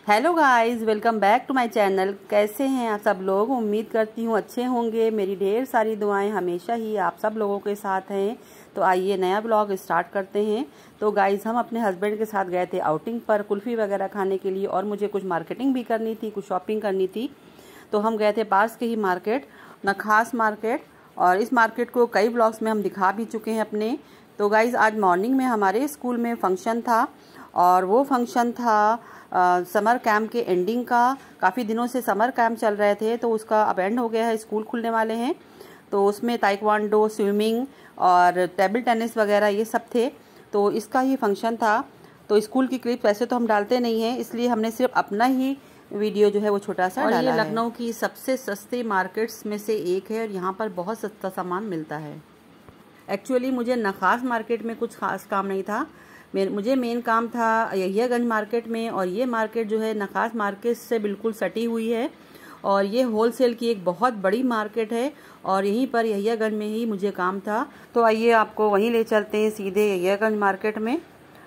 Hello guys, welcome back to my channel. कैसे हैं आप सब लोग? उम्मीद करती हूँ अच्छे होंगे। मेरी ढेर सारी दुआएं हमेशा ही आप सब लोगों के साथ हैं। तो आइए नया ब्लॉग स्टार्ट करते हैं। तो गाइस, हम अपने हस्बैंड के साथ गए थे आउटिंग पर कुल्फ़ी वगैरह खाने के लिए, और मुझे कुछ मार्केटिंग भी करनी थी, कुछ शॉपिंग करनी थी। तो हम गए थे पास के ही मार्केट, नखास मार्केट, और इस मार्केट को कई ब्लॉग्स में हम दिखा भी चुके हैं अपने। तो गाइस, आज मॉर्निंग में हमारे स्कूल में फंक्शन था, और वो फंक्शन था समर कैंप के एंडिंग का। काफ़ी दिनों से समर कैंप चल रहे थे, तो उसका अब एंड हो गया है, स्कूल खुलने वाले हैं। तो उसमें ताइक्वांडो, स्विमिंग और टेबल टेनिस वगैरह ये सब थे। तो इसका ही फंक्शन था। तो स्कूल की क्लिप वैसे तो हम डालते नहीं हैं, इसलिए हमने सिर्फ अपना ही वीडियो जो है वो छोटा सा डाला है। ये लखनऊ की सबसे सस्ती मार्केट्स में से एक है, और यहाँ पर बहुत सस्ता सामान मिलता है। एक्चुअली मुझे नखास मार्केट में कुछ खास काम नहीं था, मुझे मेन काम था यहियागंज मार्केट में। और ये मार्केट जो है नखास मार्केट से बिल्कुल सटी हुई है, और ये होलसेल की एक बहुत बड़ी मार्केट है, और यहीं पर यहियागंज में ही मुझे काम था। तो आइए आपको वहीं ले चलते हैं सीधे यहियागंज मार्केट में,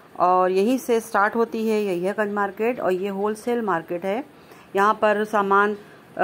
और यहीं से स्टार्ट होती है यहियागंज मार्केट। और ये होलसेल मार्केट है। यहाँ पर सामान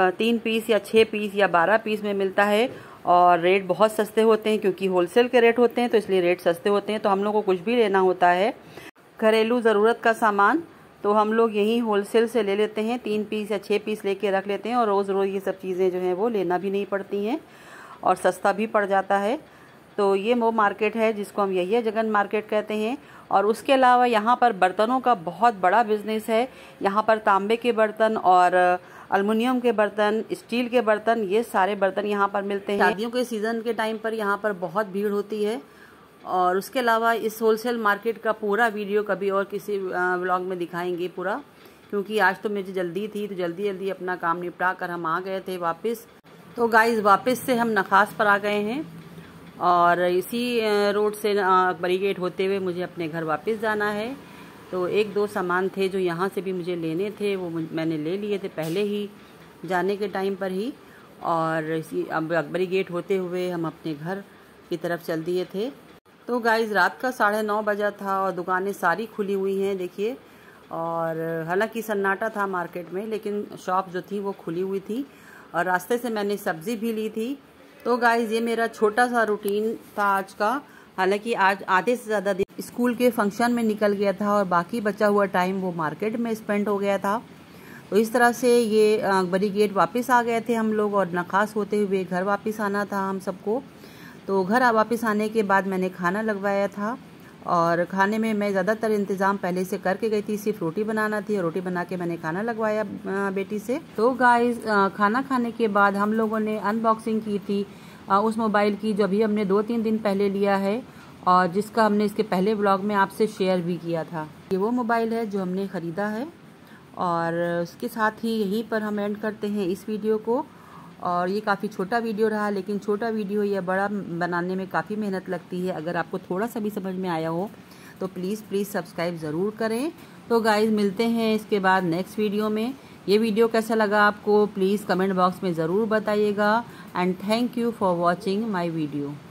3 पीस या 6 पीस या 12 पीस में मिलता है, और रेट बहुत सस्ते होते हैं, क्योंकि होलसेल के रेट होते हैं तो इसलिए रेट सस्ते होते हैं। तो हम लोग को कुछ भी लेना होता है घरेलू ज़रूरत का सामान, तो हम लोग यहीं होलसेल से ले लेते हैं। 3 पीस या 6 पीस लेके रख लेते हैं, और रोज़ रोज़ ये सब चीज़ें जो हैं वो लेना भी नहीं पड़ती हैं, और सस्ता भी पड़ जाता है। तो ये वो मार्केट है जिसको हम यहियागंज मार्केट कहते हैं। और उसके अलावा यहाँ पर बर्तनों का बहुत बड़ा बिजनेस है। यहाँ पर तांबे के बर्तन और एल्युमिनियम के बर्तन, स्टील के बर्तन, ये सारे बर्तन यहाँ पर मिलते हैं। शादियों के सीज़न के टाइम पर यहाँ पर बहुत भीड़ होती है। और उसके अलावा इस होलसेल मार्केट का पूरा वीडियो कभी और किसी व्लॉग में दिखाएंगे पूरा, क्योंकि आज तो मुझे जल्दी थी, तो जल्दी जल्दी अपना काम निपटा कर हम आ गए थे वापस। तो गाइस, वापस से हम नखास पर आ गए हैं, और इसी रोड से अकबरी गेट होते हुए मुझे अपने घर वापस जाना है। तो 1-2 सामान थे जो यहाँ से भी मुझे लेने थे, वो मैंने ले लिए थे पहले ही जाने के टाइम पर ही। और इसी अब अकबरी गेट होते हुए हम अपने घर की तरफ चल दिए थे। तो गाइस, रात का 9:30 बजा था, और दुकानें सारी खुली हुई हैं देखिए। और हालांकि सन्नाटा था मार्केट में, लेकिन शॉप जो थी वो खुली हुई थी, और रास्ते से मैंने सब्ज़ी भी ली थी। तो गाइस, ये मेरा छोटा सा रूटीन था आज का। हालांकि आज आधे से ज़्यादा दिन स्कूल के फंक्शन में निकल गया था, और बाकी बचा हुआ टाइम वो मार्केट में स्पेंड हो गया था। तो इस तरह से ये अकबरी गेट वापस आ गए थे हम लोग, और नखास होते हुए घर वापस आना था हम सबको। तो घर वापस आने के बाद मैंने खाना लगवाया था, और खाने में मैं ज़्यादातर इंतज़ाम पहले से करके गई थी, सिर्फ रोटी बनाना थी, और रोटी बना के मैंने खाना लगवाया बेटी से। तो गाइस, खाना खाने के बाद हम लोगों ने अनबॉक्सिंग की थी उस मोबाइल की, जो अभी हमने 2-3 दिन पहले लिया है, और जिसका हमने इसके पहले ब्लॉग में आपसे शेयर भी किया था। ये वो मोबाइल है जो हमने ख़रीदा है, और उसके साथ ही यहीं पर हम एंड करते हैं इस वीडियो को। और ये काफ़ी छोटा वीडियो रहा, लेकिन छोटा वीडियो या बड़ा बनाने में काफ़ी मेहनत लगती है। अगर आपको थोड़ा सा भी समझ में आया हो तो प्लीज़ सब्सक्राइब ज़रूर करें। तो गाइस, मिलते हैं इसके बाद नेक्स्ट वीडियो में। ये वीडियो कैसा लगा आपको प्लीज़ कमेंट बॉक्स में ज़रूर बताइएगा। And thank you for watching my video.